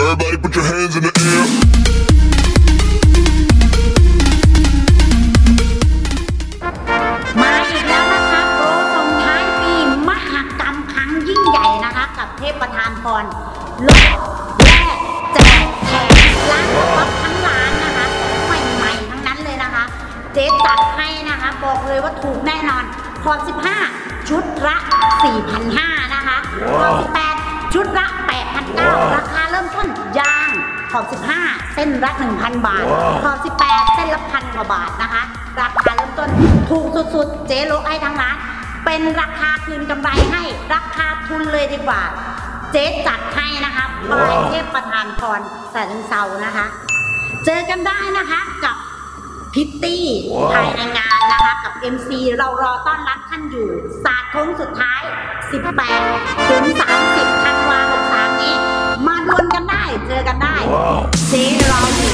Everybody put your hands in the air. มาอีกแล้วนะคะโปรส่งท้ายปีมหกรรมครั้งยิ่งใหญ่นะคะกับเทพประธานพรลดแลกแจกแถมร้านท็อปทั้งร้านนะคะใหม่ๆทั้งนั้นเลยนะคะเจ๊จัดให้นะคะบอกเลยว่าถูกแน่นอนพอ15ชุดละ 4,500 นะคะพอ18ชุดละ 8,900 ราคาเริ่มต้นยางขอบ15เส้นละ 1,000 บาทขอบ18เส้นละ1,000 กว่าบาทนะคะราคาเริ่มต้นถูกสุดๆเจ๊ลดให้ทั้งร้านเป็นราคาคืนกำไรให้ราคาทุนเลยดีกว่าเจ๊จัดให้นะคะปลายเทพประธานพรฉะเชิงเทรานะคะเจอกันได้นะคะกับพิตตี้ภายในงานนะคะกับ MC เรารอต้อนรับท่านอยู่ศาสตร์โค้งสุดท้าย18ถึง30ธันวาคม63นี้มาดวลกันได้เจอกันได้เจ๊รออยู่